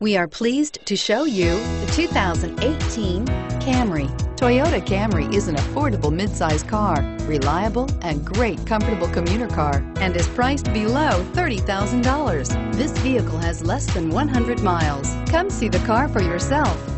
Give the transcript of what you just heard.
We are pleased to show you the 2018 Camry. Toyota Camry is an affordable midsize car, reliable and great comfortable commuter car, and is priced below $30,000. This vehicle has less than 100 miles. Come see the car for yourself.